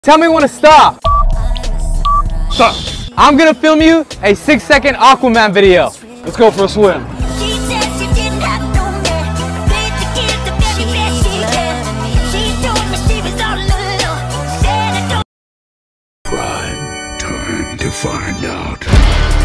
Tell me when to stop. Stop. I'm gonna film you a 6-second Aquaman video. Let's go for a swim. Prime time to find out.